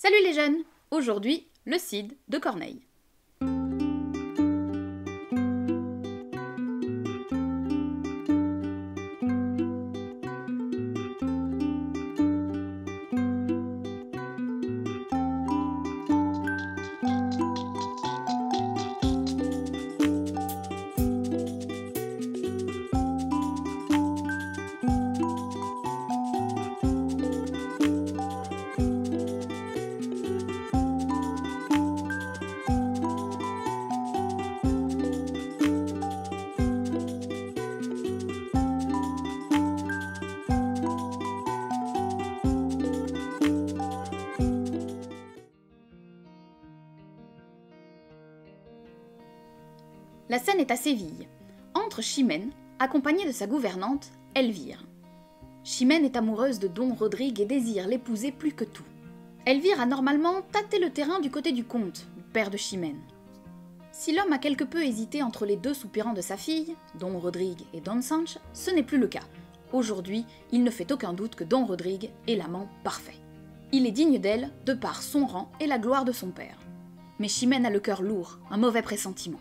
Salut les jeunes! Aujourd'hui, le Cid de Corneille. La scène est à Séville, entre Chimène, accompagnée de sa gouvernante, Elvire. Chimène est amoureuse de Don Rodrigue et désire l'épouser plus que tout. Elvire a normalement tâté le terrain du côté du comte, père de Chimène. Si l'homme a quelque peu hésité entre les deux soupirants de sa fille, Don Rodrigue et Don Sanche, ce n'est plus le cas. Aujourd'hui, il ne fait aucun doute que Don Rodrigue est l'amant parfait. Il est digne d'elle, de par son rang et la gloire de son père. Mais Chimène a le cœur lourd, un mauvais pressentiment.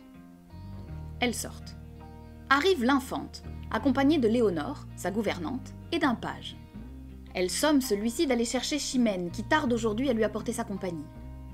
Elles sortent. Arrive l'infante, accompagnée de Léonore, sa gouvernante, et d'un page. Elle somme celui-ci d'aller chercher Chimène, qui tarde aujourd'hui à lui apporter sa compagnie.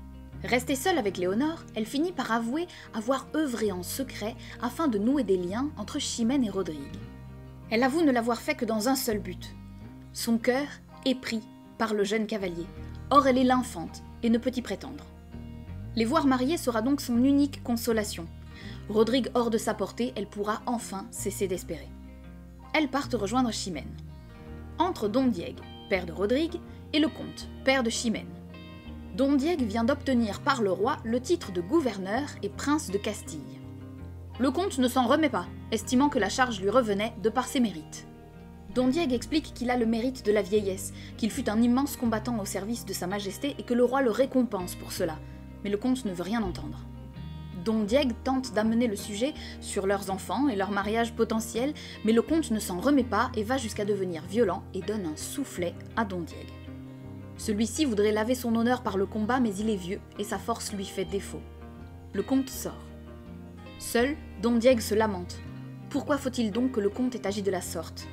Restée seule avec Léonore, elle finit par avouer avoir œuvré en secret afin de nouer des liens entre Chimène et Rodrigue. Elle avoue ne l'avoir fait que dans un seul but. Son cœur est pris par le jeune cavalier. Or elle est l'infante et ne peut y prétendre. Les voir mariés sera donc son unique consolation. Rodrigue hors de sa portée, elle pourra enfin cesser d'espérer. Elles partent rejoindre Chimène. Entre Don Diègue, père de Rodrigue, et le comte, père de Chimène. Don Diègue vient d'obtenir par le roi le titre de gouverneur et prince de Castille. Le comte ne s'en remet pas, estimant que la charge lui revenait de par ses mérites. Don Diègue explique qu'il a le mérite de la vieillesse, qu'il fut un immense combattant au service de sa majesté et que le roi le récompense pour cela, mais le comte ne veut rien entendre. Don Diègue tente d'amener le sujet sur leurs enfants et leur mariage potentiel, mais le comte ne s'en remet pas et va jusqu'à devenir violent et donne un soufflet à Don Diègue. Celui-ci voudrait laver son honneur par le combat, mais il est vieux et sa force lui fait défaut. Le comte sort. Seul, Don Diègue se lamente. Pourquoi faut-il donc que le comte ait agi de la sorte?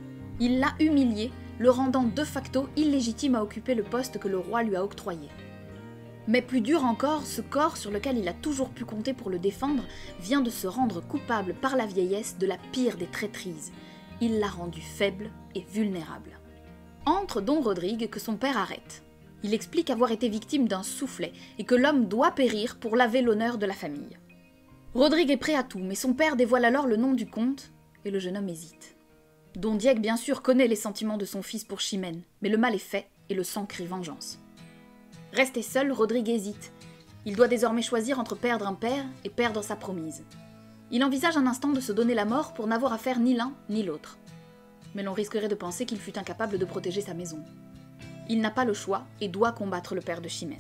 Il l'a humilié, le rendant de facto illégitime à occuper le poste que le roi lui a octroyé. Mais plus dur encore, ce corps sur lequel il a toujours pu compter pour le défendre vient de se rendre coupable par la vieillesse de la pire des traîtrises. Il l'a rendu faible et vulnérable. Entre Don Rodrigue que son père arrête. Il explique avoir été victime d'un soufflet et que l'homme doit périr pour laver l'honneur de la famille. Rodrigue est prêt à tout, mais son père dévoile alors le nom du comte et le jeune homme hésite. Don Diègue bien sûr connaît les sentiments de son fils pour Chimène, mais le mal est fait et le sang crie vengeance. Resté seul, Rodrigue hésite. Il doit désormais choisir entre perdre un père et perdre sa promise. Il envisage un instant de se donner la mort pour n'avoir à faire ni l'un ni l'autre. Mais l'on risquerait de penser qu'il fut incapable de protéger sa maison. Il n'a pas le choix et doit combattre le père de Chimène.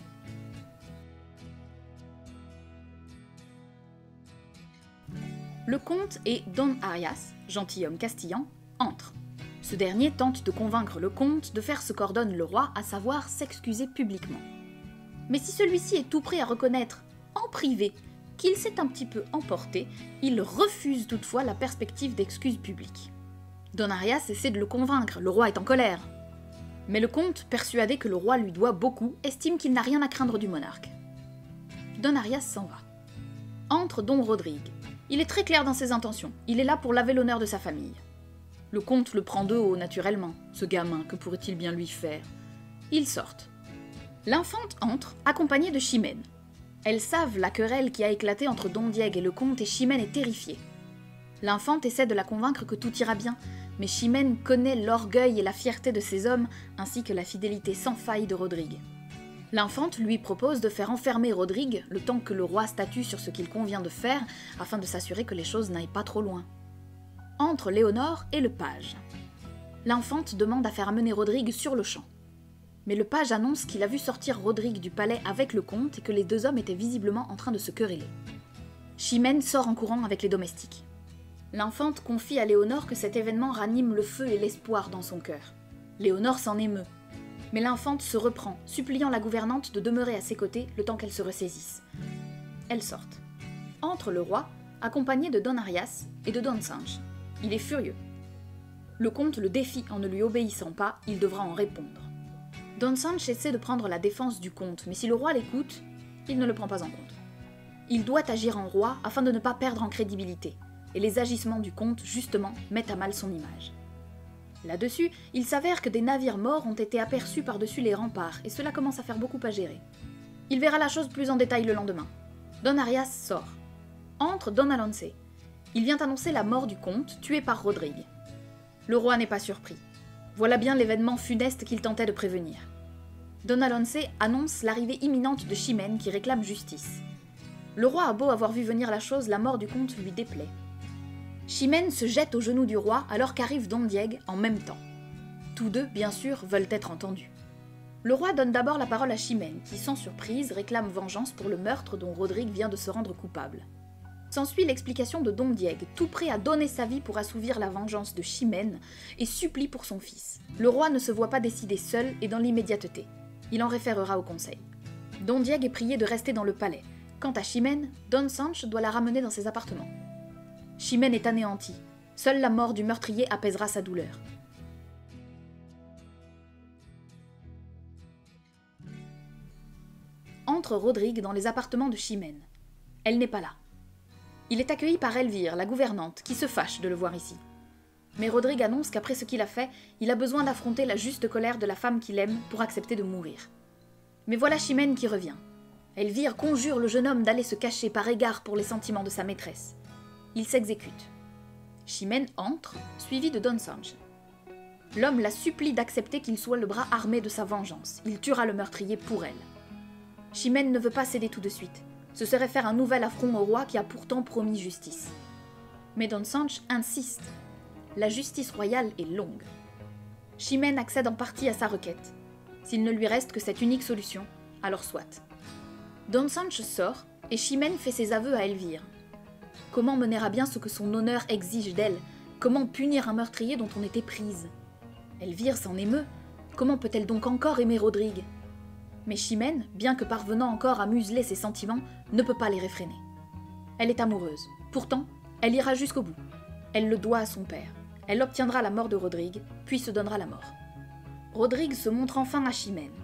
Le comte et Don Arias, gentilhomme castillan, entrent. Ce dernier tente de convaincre le comte de faire ce qu'ordonne le roi, à savoir s'excuser publiquement. Mais si celui-ci est tout prêt à reconnaître, en privé, qu'il s'est un petit peu emporté, il refuse toutefois la perspective d'excuses publiques. Don Arias essaie de le convaincre, le roi est en colère. Mais le comte, persuadé que le roi lui doit beaucoup, estime qu'il n'a rien à craindre du monarque. Don Arias s'en va. Entre Don Rodrigue. Il est très clair dans ses intentions, il est là pour laver l'honneur de sa famille. Le comte le prend de haut naturellement, ce gamin, que pourrait-il bien lui faire? Ils sortent. L'infante entre, accompagnée de Chimène. Elles savent la querelle qui a éclaté entre Don Diègue et le comte et Chimène est terrifiée. L'infante essaie de la convaincre que tout ira bien, mais Chimène connaît l'orgueil et la fierté de ses hommes, ainsi que la fidélité sans faille de Rodrigue. L'infante lui propose de faire enfermer Rodrigue le temps que le roi statue sur ce qu'il convient de faire, afin de s'assurer que les choses n'aillent pas trop loin. Entre Léonore et le page. L'infante demande à faire amener Rodrigue sur le champ. Mais le page annonce qu'il a vu sortir Rodrigue du palais avec le comte et que les deux hommes étaient visiblement en train de se quereller. Chimène sort en courant avec les domestiques. L'infante confie à Léonore que cet événement ranime le feu et l'espoir dans son cœur. Léonore s'en émeut. Mais l'infante se reprend, suppliant la gouvernante de demeurer à ses côtés le temps qu'elle se ressaisisse. Elles sortent. Entre le roi, accompagné de Don Arias et de Don Sanche. Il est furieux. Le comte le défie en ne lui obéissant pas, il devra en répondre. Don Sanche essaie de prendre la défense du comte, mais si le roi l'écoute, il ne le prend pas en compte. Il doit agir en roi afin de ne pas perdre en crédibilité, et les agissements du comte, justement, mettent à mal son image. Là-dessus, il s'avère que des navires morts ont été aperçus par-dessus les remparts, et cela commence à faire beaucoup à gérer. Il verra la chose plus en détail le lendemain. Don Arias sort. Entre Don Alonce. Il vient annoncer la mort du comte, tué par Rodrigue. Le roi n'est pas surpris. Voilà bien l'événement funeste qu'il tentait de prévenir. Don Alonce annonce l'arrivée imminente de Chimène qui réclame justice. Le roi a beau avoir vu venir la chose, la mort du comte lui déplaît. Chimène se jette aux genoux du roi alors qu'arrive Don Diego en même temps. Tous deux, bien sûr, veulent être entendus. Le roi donne d'abord la parole à Chimène, qui, sans surprise, réclame vengeance pour le meurtre dont Rodrigue vient de se rendre coupable. S'ensuit l'explication de Don Diego, tout prêt à donner sa vie pour assouvir la vengeance de Chimène, et supplie pour son fils. Le roi ne se voit pas décider seul et dans l'immédiateté. Il en référera au conseil. Don Diego est prié de rester dans le palais. Quant à Chimène, Don Sanche doit la ramener dans ses appartements. Chimène est anéantie. Seule la mort du meurtrier apaisera sa douleur. Entre Rodrigue dans les appartements de Chimène. Elle n'est pas là. Il est accueilli par Elvire, la gouvernante, qui se fâche de le voir ici. Mais Rodrigue annonce qu'après ce qu'il a fait, il a besoin d'affronter la juste colère de la femme qu'il aime pour accepter de mourir. Mais voilà Chimène qui revient. Elvire conjure le jeune homme d'aller se cacher par égard pour les sentiments de sa maîtresse. Il s'exécute. Chimène entre, suivi de Don Sanche. L'homme la supplie d'accepter qu'il soit le bras armé de sa vengeance. Il tuera le meurtrier pour elle. Chimène ne veut pas céder tout de suite. Ce serait faire un nouvel affront au roi qui a pourtant promis justice. Mais Don Sanche insiste. La justice royale est longue. Chimène accède en partie à sa requête. S'il ne lui reste que cette unique solution, alors soit. Don Sanche sort et Chimène fait ses aveux à Elvire. Comment mener à bien ce que son honneur exige d'elle? Comment punir un meurtrier dont on était prise? Elvire s'en émeut. Comment peut-elle donc encore aimer Rodrigue? Mais Chimène, bien que parvenant encore à museler ses sentiments, ne peut pas les réfréner. Elle est amoureuse. Pourtant, elle ira jusqu'au bout. Elle le doit à son père. Elle obtiendra la mort de Rodrigue, puis se donnera la mort. Rodrigue se montre enfin à Chimène.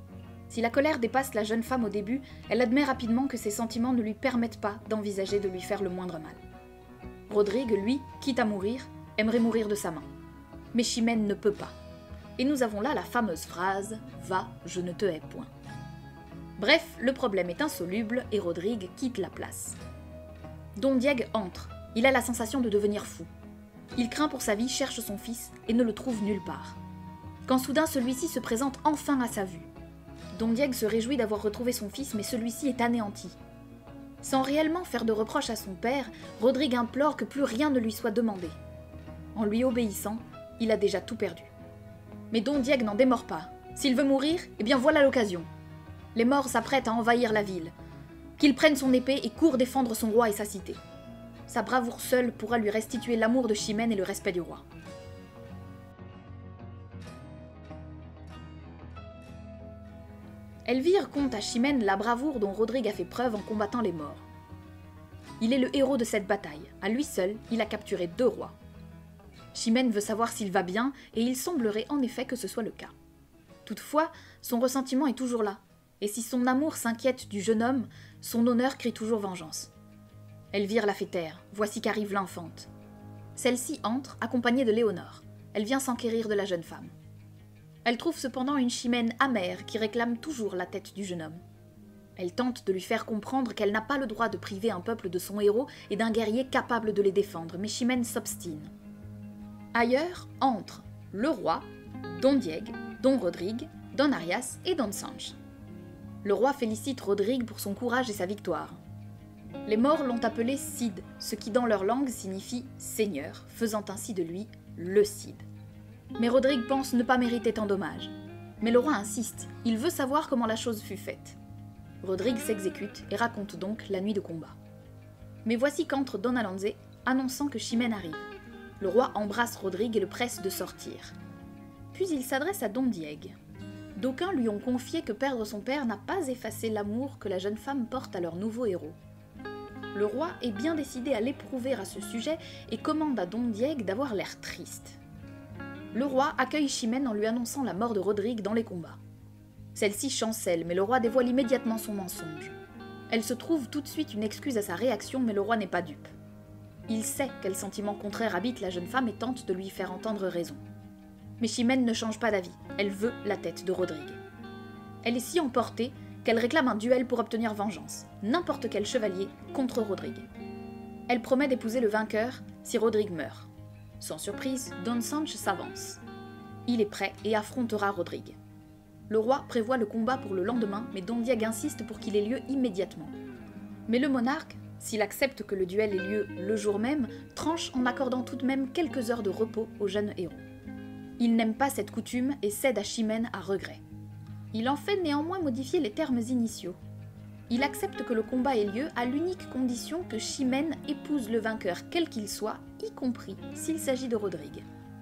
Si la colère dépasse la jeune femme au début, elle admet rapidement que ses sentiments ne lui permettent pas d'envisager de lui faire le moindre mal. Rodrigue, lui, quitte à mourir, aimerait mourir de sa main. Mais Chimène ne peut pas. Et nous avons là la fameuse phrase « Va, je ne te hais point ». Bref, le problème est insoluble et Rodrigue quitte la place. Don Diego entre. Il a la sensation de devenir fou. Il craint pour sa vie, cherche son fils et ne le trouve nulle part. Quand soudain celui-ci se présente enfin à sa vue. Don Diego se réjouit d'avoir retrouvé son fils, mais celui-ci est anéanti. Sans réellement faire de reproche à son père, Rodrigue implore que plus rien ne lui soit demandé. En lui obéissant, il a déjà tout perdu. Mais Don Diego n'en démord pas. S'il veut mourir, eh bien voilà l'occasion. Les morts s'apprêtent à envahir la ville. Qu'il prenne son épée et court défendre son roi et sa cité. Sa bravoure seule pourra lui restituer l'amour de Chimène et le respect du roi. Elvire conte à Chimène la bravoure dont Rodrigue a fait preuve en combattant les morts. Il est le héros de cette bataille. À lui seul, il a capturé 2 rois. Chimène veut savoir s'il va bien, et il semblerait en effet que ce soit le cas. Toutefois, son ressentiment est toujours là, et si son amour s'inquiète du jeune homme, son honneur crie toujours vengeance. Elvire la fait taire, voici qu'arrive l'infante. Celle-ci entre, accompagnée de Léonore. Elle vient s'enquérir de la jeune femme. Elle trouve cependant une Chimène amère qui réclame toujours la tête du jeune homme. Elle tente de lui faire comprendre qu'elle n'a pas le droit de priver un peuple de son héros et d'un guerrier capable de les défendre, mais Chimène s'obstine. Ailleurs entrent le roi, Don Diego, Don Rodrigue, Don Arias et Don Sanche. Le roi félicite Rodrigue pour son courage et sa victoire. Les morts l'ont appelé Cid, ce qui dans leur langue signifie « seigneur », faisant ainsi de lui le Cid. Mais Rodrigue pense ne pas mériter tant d'hommages. Mais le roi insiste, il veut savoir comment la chose fut faite. Rodrigue s'exécute et raconte donc la nuit de combat. Mais voici qu'entre Don Alonze, annonçant que Chimène arrive. Le roi embrasse Rodrigue et le presse de sortir. Puis il s'adresse à Don Diego. D'aucuns lui ont confié que perdre son père n'a pas effacé l'amour que la jeune femme porte à leur nouveau héros. Le roi est bien décidé à l'éprouver à ce sujet et commande à Don Diego d'avoir l'air triste. Le roi accueille Chimène en lui annonçant la mort de Rodrigue dans les combats. Celle-ci chancelle, mais le roi dévoile immédiatement son mensonge. Elle se trouve tout de suite une excuse à sa réaction, mais le roi n'est pas dupe. Il sait quel sentiment contraire habite la jeune femme et tente de lui faire entendre raison. Mais Chimène ne change pas d'avis, elle veut la tête de Rodrigue. Elle est si emportée qu'elle réclame un duel pour obtenir vengeance, n'importe quel chevalier contre Rodrigue. Elle promet d'épouser le vainqueur si Rodrigue meurt. Sans surprise, Don Sanche s'avance. Il est prêt et affrontera Rodrigue. Le roi prévoit le combat pour le lendemain, mais Don Diego insiste pour qu'il ait lieu immédiatement. Mais le monarque, s'il accepte que le duel ait lieu le jour même, tranche en accordant tout de même quelques heures de repos au jeune héros. Il n'aime pas cette coutume et cède à Chimène à regret. Il en fait néanmoins modifier les termes initiaux. Il accepte que le combat ait lieu à l'unique condition que Chimène épouse le vainqueur quel qu'il soit, y compris s'il s'agit de Rodrigue.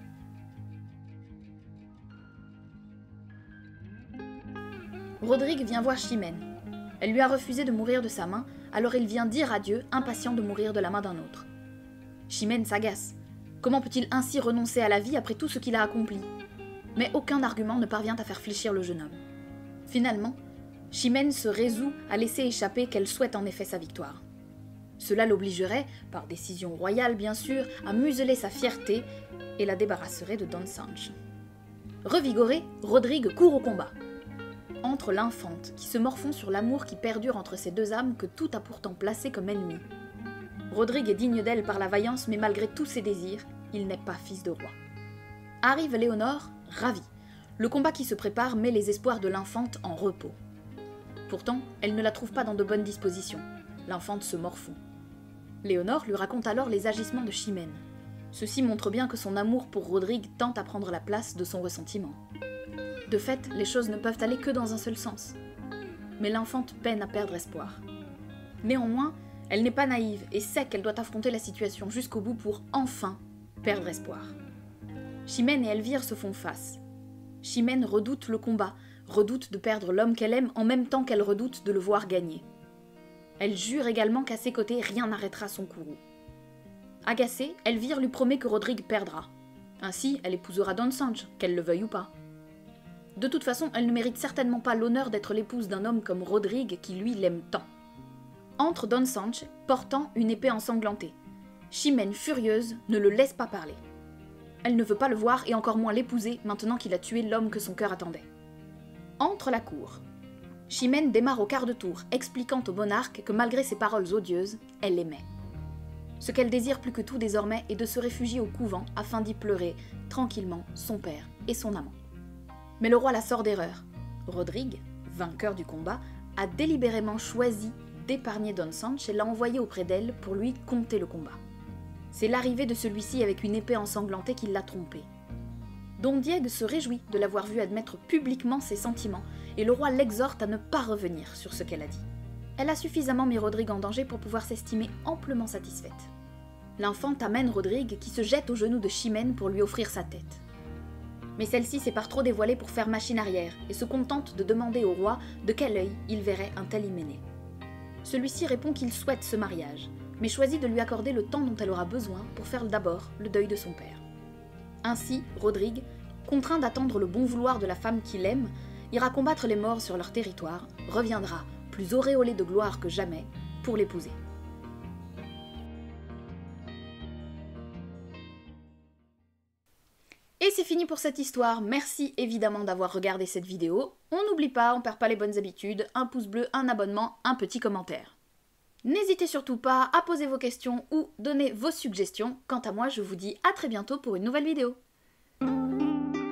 Rodrigue vient voir Chimène. Elle lui a refusé de mourir de sa main, alors il vient dire adieu, impatient de mourir de la main d'un autre. Chimène s'agace. Comment peut-il ainsi renoncer à la vie après tout ce qu'il a accompli? Mais aucun argument ne parvient à faire fléchir le jeune homme. Finalement, Chimène se résout à laisser échapper qu'elle souhaite en effet sa victoire. Cela l'obligerait, par décision royale bien sûr, à museler sa fierté et la débarrasserait de Don Sanche. Revigoré, Rodrigue court au combat. Entre l'infante, qui se morfond sur l'amour qui perdure entre ces deux âmes que tout a pourtant placé comme ennemi. Rodrigue est digne d'elle par la vaillance, mais malgré tous ses désirs, il n'est pas fils de roi. Arrive Léonore, ravie. Le combat qui se prépare met les espoirs de l'infante en repos. Pourtant, elle ne la trouve pas dans de bonnes dispositions. L'infante se morfond. Léonore lui raconte alors les agissements de Chimène. Ceci montre bien que son amour pour Rodrigue tente à prendre la place de son ressentiment. De fait, les choses ne peuvent aller que dans un seul sens. Mais l'infante peine à perdre espoir. Néanmoins, elle n'est pas naïve et sait qu'elle doit affronter la situation jusqu'au bout pour enfin perdre espoir. Chimène et Elvire se font face. Chimène redoute le combat, redoute de perdre l'homme qu'elle aime en même temps qu'elle redoute de le voir gagner. Elle jure également qu'à ses côtés, rien n'arrêtera son courroux. Agacée, Elvire lui promet que Rodrigue perdra. Ainsi, elle épousera Don Sanche, qu'elle le veuille ou pas. De toute façon, elle ne mérite certainement pas l'honneur d'être l'épouse d'un homme comme Rodrigue qui lui l'aime tant. Entre Don Sanche, portant une épée ensanglantée. Chimène, furieuse, ne le laisse pas parler. Elle ne veut pas le voir et encore moins l'épouser maintenant qu'il a tué l'homme que son cœur attendait. Entre la cour. Chimène démarre au quart de tour, expliquant au monarque que malgré ses paroles odieuses, elle l'aimait. Ce qu'elle désire plus que tout désormais est de se réfugier au couvent afin d'y pleurer, tranquillement, son père et son amant. Mais le roi la sort d'erreur. Rodrigue, vainqueur du combat, a délibérément choisi d'épargner Don Sanche et l'a envoyé auprès d'elle pour lui conter le combat. C'est l'arrivée de celui-ci avec une épée ensanglantée qui l'a trompé. Don Diego se réjouit de l'avoir vu admettre publiquement ses sentiments et le roi l'exhorte à ne pas revenir sur ce qu'elle a dit. Elle a suffisamment mis Rodrigue en danger pour pouvoir s'estimer amplement satisfaite. L'infante amène Rodrigue qui se jette aux genoux de Chimène pour lui offrir sa tête. Mais celle-ci s'est par trop dévoilée pour faire machine arrière et se contente de demander au roi de quel œil il verrait un tel hyménée. Celui-ci répond qu'il souhaite ce mariage, mais choisit de lui accorder le temps dont elle aura besoin pour faire d'abord le deuil de son père. Ainsi, Rodrigue, contraint d'attendre le bon vouloir de la femme qu'il aime, ira combattre les morts sur leur territoire, reviendra, plus auréolé de gloire que jamais, pour l'épouser. Et c'est fini pour cette histoire, merci évidemment d'avoir regardé cette vidéo. On n'oublie pas, on perd pas les bonnes habitudes, un pouce bleu, un abonnement, un petit commentaire. N'hésitez surtout pas à poser vos questions ou donner vos suggestions. Quant à moi, je vous dis à très bientôt pour une nouvelle vidéo.